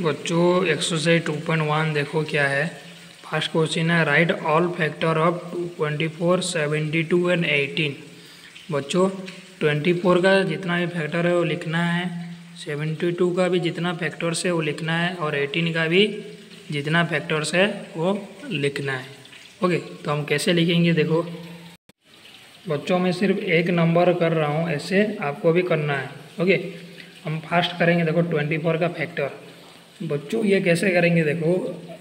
बच्चों एक्सरसाइज 2.1 देखो क्या है। फर्स्ट क्वेश्चन है write all factor of 24, 72 and 18। बच्चों 24 का जितना भी फैक्टर है वो लिखना है, 72 का भी जितना फैक्टर्स है वो लिखना है और 18 का भी जितना फैक्टर्स है वो लिखना है। ओके, तो हम कैसे लिखेंगे देखो बच्चों, मैं सिर्फ एक नंबर कर रहा हूँ, ऐसे आपको भी करना है। ओके, हम फास्ट करेंगे। देखो 24 का फैक्टर बच्चों ये कैसे करेंगे देखो,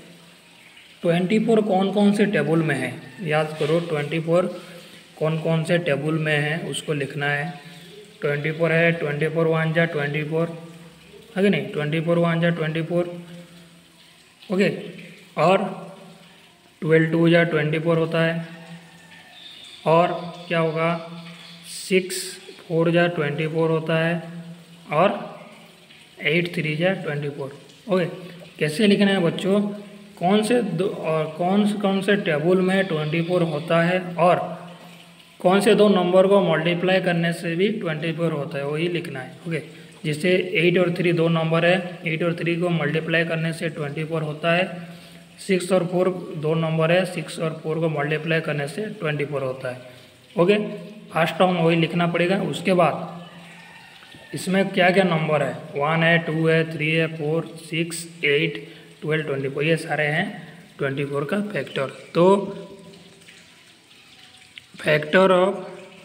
24 कौन कौन से टेबल में है याद करो। 24 कौन कौन से टेबल में है उसको लिखना है। 24 है, 24 1 जा 24 है कि नहीं, 24 1 जा 24। ओके, और 12 2 जा 24 होता है, और क्या होगा 6 4 जा 24 होता है, और 8 3 जा 24। ओके, कैसे लिखना है बच्चों, कौन से दो और कौन से टेबल में 24 होता है और कौन से दो नंबर को मल्टीप्लाई करने से भी 24 होता है, वही लिखना है। ओके, जिससे 8 और 3 दो नंबर है, 8 और 3 को मल्टीप्लाई करने से 24 होता है। 6 और 4 दो नंबर है, 6 और 4 को मल्टीप्लाई करने से 24 होता है। ओके, फर्स्ट टर्म वही लिखना पड़ेगा। उसके बाद इसमें क्या क्या नंबर है, 1 है, 2 है, 3 है, 4 6 8 12 24, ये सारे हैं 24 का फैक्टर। तो फैक्टर ऑफ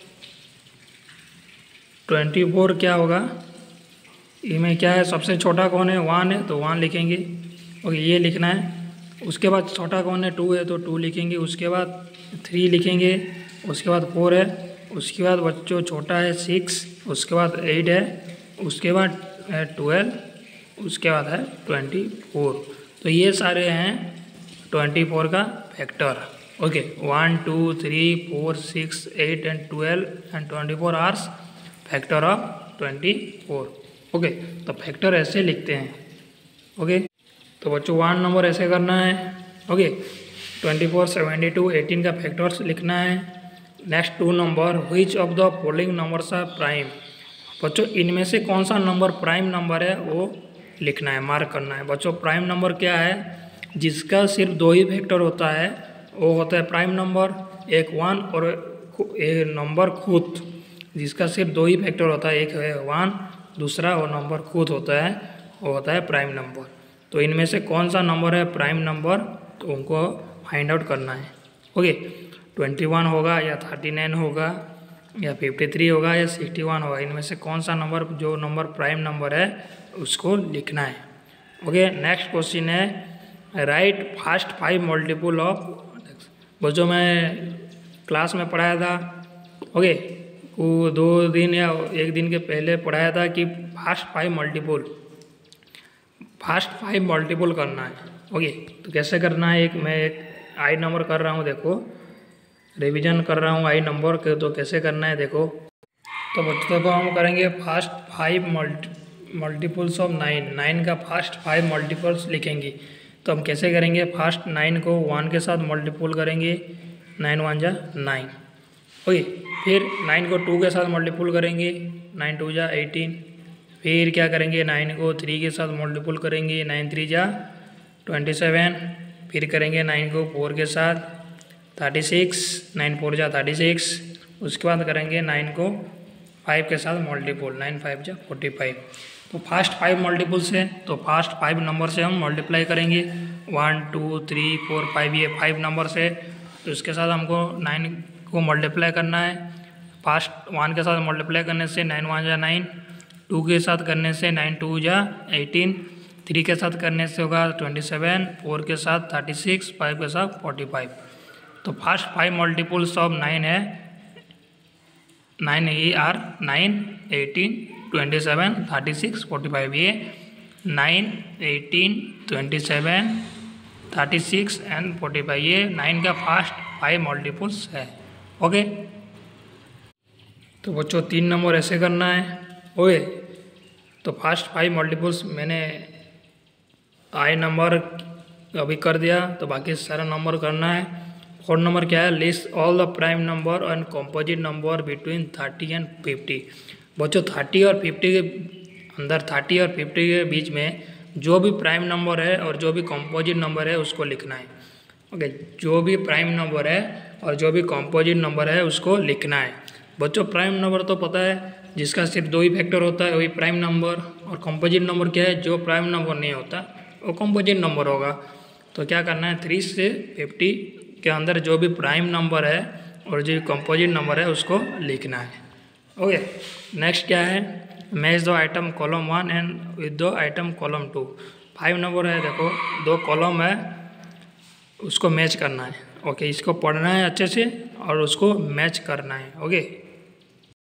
24 क्या होगा, इनमें क्या है, सबसे छोटा कौन है 1 है तो 1 लिखेंगे। ओके, ये लिखना है। उसके बाद छोटा कौन है 2 है तो 2 लिखेंगे। उसके बाद 3 लिखेंगे। उसके बाद 4 है। उसके बाद बच्चों छोटा है 6। उसके बाद 8 है। उसके बाद 12। उसके बाद है 24। तो ये सारे हैं 24 का factor. Okay, 1 2 3 4 6 8 and 12 and 24 are factor of 24। Okay, तो फैक्टर ऐसे लिखते हैं। ओके, तो बच्चों 1 नंबर ऐसे करना है। ओके, 24 72 18 का फैक्टर्स लिखना है। Next 2 number, which of the following numbers are prime. बच्चों इनमें से कौन सा नंबर प्राइम नंबर है वो लिखना है, मार्क करना है। बच्चों प्राइम नंबर क्या है, जिसका सिर्फ 2 ही फैक्टर होता है वो होता है प्राइम नंबर। एक 1 और एक नंबर खुद जिसका सिर्फ 2 ही फैक्टर होता है, एक है 1, दूसरा वो नंबर खुद होता है, वो होता है प्राइम नंबर। तो इनमें से कौन सा नंबर है प्राइम नंबर, तो उनको फाइंड आउट करना है। ओके, 21 होगा या 39 होगा या 53 होगा या 61 होगा, इनमें से कौन सा नंबर, जो नंबर प्राइम नंबर है उसको लिखना है। ओके, नेक्स्ट क्वेश्चन है राइट फर्स्ट 5 मल्टीपल ऑफ। जो मैं क्लास में पढ़ाया था, ओके, वो 2 दिन या 1 दिन के पहले पढ़ाया था कि फर्स्ट 5 मल्टीपल करना है। ओके, तो कैसे करना है, मैं एक आई नंबर कर रहा हूँ, देखो रिवीजन कर रहा हूँ आई नंबर के, तो कैसे करना है देखो। तो बच्चों को हम करेंगे फर्स्ट 5 मल्टीपल्स ऑफ 9 का फर्स्ट 5 मल्टीपल्स लिखेंगे। तो हम कैसे करेंगे, फर्स्ट 9 को 1 के साथ मल्टीपल करेंगे, 9 1 जा 9। ओके, फिर 9 को 2 के साथ मल्टीपल करेंगे, 9 2 जा 18। फिर क्या करेंगे, 9 को 3 के साथ मल्टीपल करेंगे, 9 3 जा 27। फिर करेंगे 9 को 4 के साथ 36, 9 4 जा 36। उसके बाद करेंगे 9 को 5 के साथ मल्टीपल, 9 5 जा 45। तो फर्स्ट 5 मल्टीपल्स है, तो फर्स्ट 5 नंबर से हम मल्टीप्लाई करेंगे, 1 2 3 4 5, ये 5 नंबर से। तो इसके साथ हमको 9 को मल्टीप्लाई करना है। फर्स्ट 1 के साथ मल्टीप्लाई करने से 9 1 जा 9, 2 के साथ करने से 9 2 जा 18, 3 के साथ करने से होगा 27, 4 के साथ 36, 5 के साथ 45। तो फर्स्ट 5 मल्टीपल्स ऑफ 9 है 9 ये आर 9 18 27 36 45, ये 9 18 27 36 एंड 45, ये 9 का फर्स्ट 5 मल्टीपल्स है। ओके, तो बच्चों 3 नंबर ऐसे करना है। ओके, तो फर्स्ट 5 मल्टीपल्स मैंने आई नंबर अभी कर दिया, तो बाकी सारा नंबर करना है। 4 नंबर क्या है, list all the prime number and composite number between 30 and 50। बच्चों 30 और 50 के अंदर, 30 और 50 के बीच में जो भी प्राइम नंबर है और जो भी कंपोजिट नंबर है उसको लिखना है। ओके, जो भी प्राइम नंबर है और जो भी कंपोजिट नंबर है उसको लिखना है। बच्चों प्राइम नंबर तो पता है, जिसका सिर्फ 2 ही फैक्टर होता है वही प्राइम नंबर, और कंपोजिट नंबर क्या है, जो प्राइम नंबर नहीं होता वो कंपोजिट नंबर होगा। तो क्या करना है, 3 से 50 के अंदर जो भी प्राइम नंबर है और जो कंपोजिट नंबर है उसको लिखना है। ओके, नेक्स्ट क्या है, match the item column 1 and with the item column 2। 5 number है, देखो 2 कॉलम है उसको मैच करना है। ओके, इसको पढ़ना है अच्छे से और उसको मैच करना है। ओके।